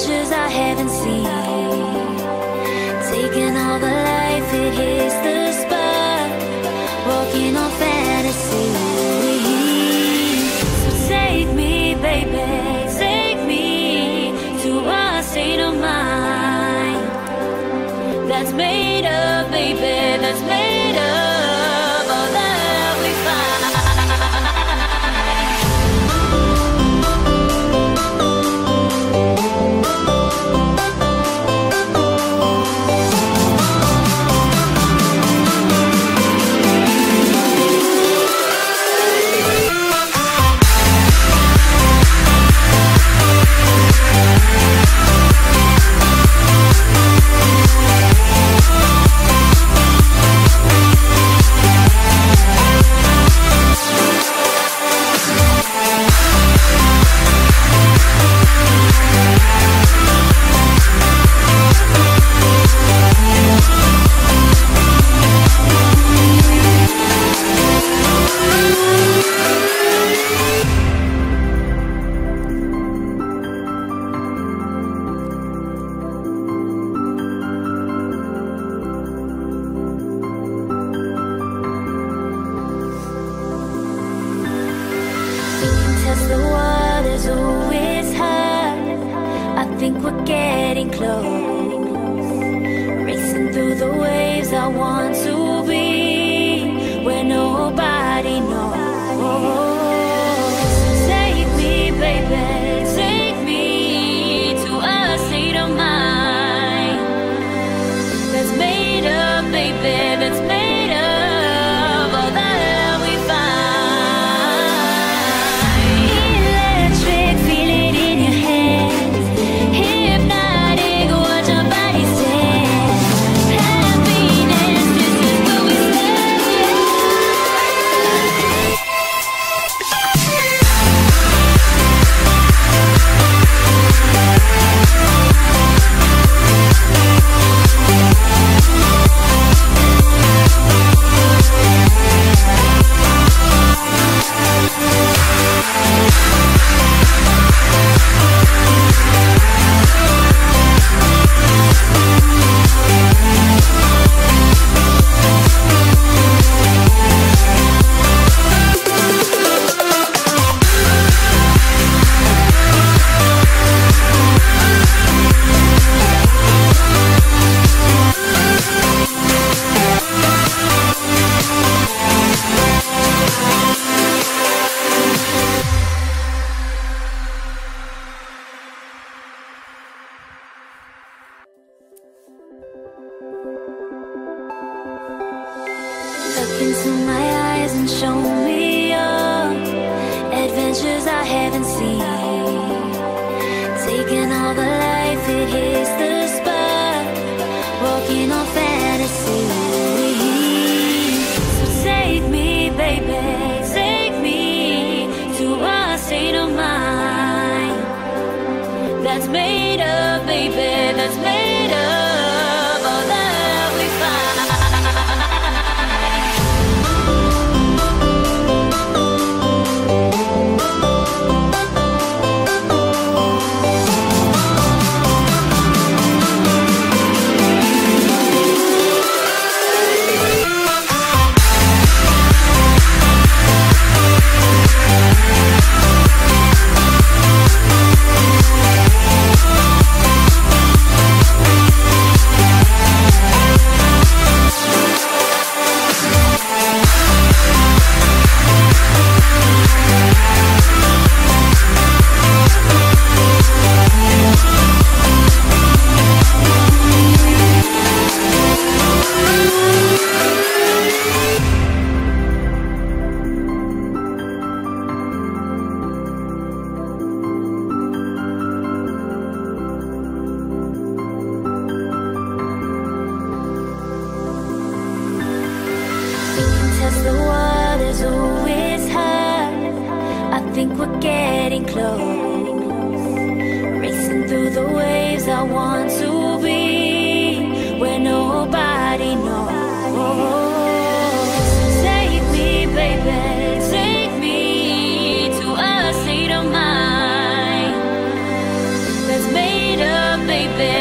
adventures I haven't seen. Taking all the life, it hits the spot. Walking on fantasy. So take me, baby, take me to a state of mind that's made up, baby, that's made up all that we find. Test the waters, oh it's hot. I think we're getting close. Racing through the waves, I want to be where nobody knows. Take me, baby, take me to a state of mind that's made up, baby, that's made up all that we find. Electric, feel it in your hands. Hypnotic, watch our bodies dance. Happiness, this is where we stand, yeah. Look into my eyes and show me your adventures I haven't seen. Taking all the life, it hits the spot. Walking on fantasy. So take me, baby, take me to a state of mind that's made up, baby, that's made up all that we find. Test the waters, oh it's hot. I think we're getting close. Racing through the waves, I want to be where nobody knows. Take me, baby, take me to a state of mind that's made up. baby.